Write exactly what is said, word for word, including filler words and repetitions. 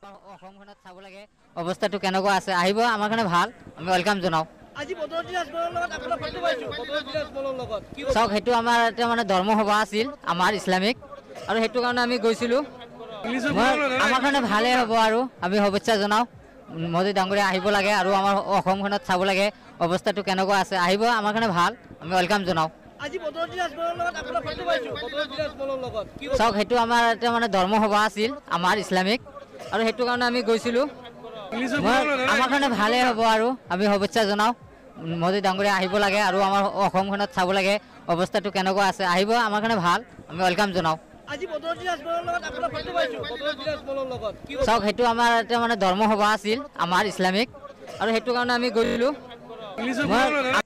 অসমখনত চাব লাগে অৱস্থাটো কেনেকুৱা আছে আহিব আমাৰ কাৰণে ভাল আমি ওয়েলকাম জনাও আজি বদৰ দিনাজ বলৰ লগত আপোনাৰ ফটো পাইছো বদৰ দিনাজ বলৰ লগত কি চাওক সেইটো আমাৰ এটা মানে ধৰ্ম সভা আছিল আমাৰ ইছলামিক আৰু সেইটো কাৰণে আমি গৈছিলোঁ আমাৰ কাৰণে ভালেই হ'ব আৰু আমি শুভেচ্ছা জনাও মোদী ডাঙৰীয়া আহিব লাগে আৰু আমাৰ অসমখনত চাব লাগে অৱস্থাটো কেনেকুৱা আছে আহিব আমাৰ কাৰণে ভাল আমি ওয়েলকাম জনাও আজি বদৰ দিনাজ বলৰ লগত আপোনাৰ ফটো পাইছো বদৰ দিনাজ বলৰ লগত কি চাওক সেইটো আমাৰ এটা মানে ধৰ্ম সভা আছিল আমাৰ ইছলামিক আৰু সেইটো কাৰণে আমি গৈছিলোঁ আমাৰ কাৰণে ভালেই হ'ব আৰু আমি শুভেচ্ছা জনাও মোদী ডাঙৰীয়া আহিব লাগে আৰু আমাৰ অসমখনত চাব লাগে অৱস্থাটো কেনেকুৱা আছে আহিব আমাৰ কাৰণে ভাল আমি ওয়েলকাম জনাও আজি বদৰ দিনাজ বলৰ লগত আপোনাৰ ফটো পাইছো বদৰ দিনাজ বলৰ লগত কি চাওক সেইটো আমাৰ এটা মানে ধৰ্ম সভা আছিল আমাৰ ইছলামিক আৰু সেইটো কাৰণে আমি গৈছিলোঁ